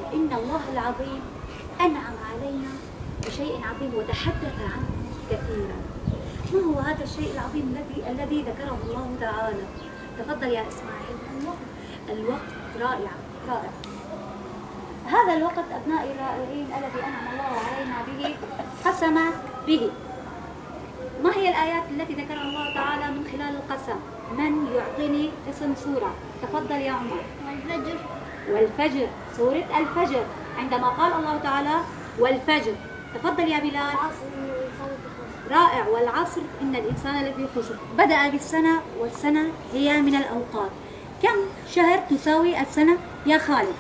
إن الله العظيم أنعم علينا بشيء عظيم وتحدث عنه كثيرا. ما هو هذا الشيء العظيم الذي ذكره الله تعالى؟ تفضل يا إسماعيل. الوقت رائع رائع. هذا الوقت أبنائي الرائعين الذي أنعم الله علينا به قسم به. ما هي الآيات التي ذكرها الله تعالى من خلال القسم؟ من يعطيني اسم سورة؟ تفضل يا عمر. والفجر. والفجر، سورة الفجر. عندما قال الله تعالى والفجر، تفضل يا بلال. رائع. والعصر إن الإنسان لفي خسر. بدأ بالسنة، والسنة هي من الأوقات. كم شهر تساوي السنة يا خالد؟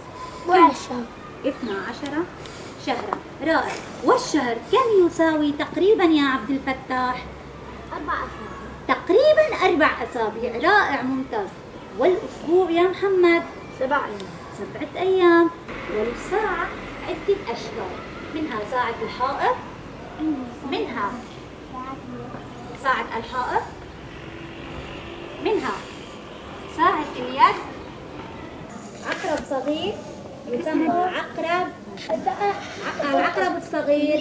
12 شهرا. رائع. والشهر كم يساوي تقريبا يا عبد الفتاح؟ 4 أسابيع. تقريبا 4 أسابيع. رائع ممتاز. والأسبوع يا محمد؟ 7 أيام. 7 أيام. والساعة عدة أشكال، منها ساعة الحائط، منها ساعة الحائط، منها ساعة اليد. عقرب صغير يسمى عقرب العقرب الصغير.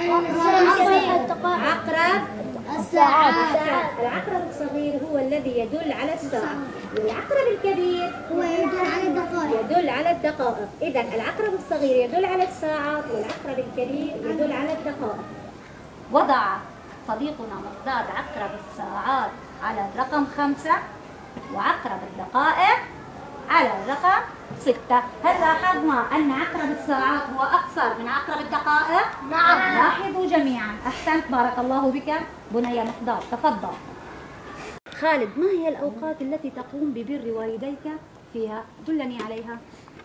عقرب الساعات. العقرب الصغير هو الذي يدل على الساعة، والعقرب الكبير هو يدل على الدقائق. يدل على الدقائق. إذا العقرب الصغير يدل على الساعات، والعقرب الكبير يدل على الدقائق. وضع صديقنا مقداد عقرب الساعات على الرقم 5، وعقرب الدقائق على الرقم 6. هل لاحظنا أن عقرب الساعات هو أقصر من عقرب الدقائق؟ نعم. لاحظوا جميعا. أحسنت، بارك الله بك بني مقداد. تفضل. خالد، ما هي الأوقات التي تقوم ببر والديك فيها؟ دلني عليها.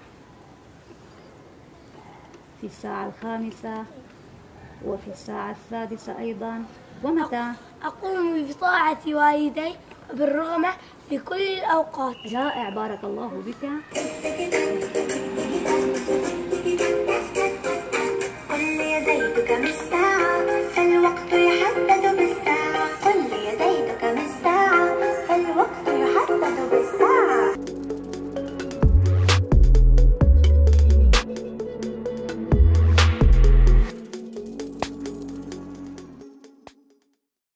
في الساعة 5 وفي الساعة 6 أيضا. ومتى؟ أقوم بطاعة والدي بالرغم في كل الأوقات. رائع، بارك الله بك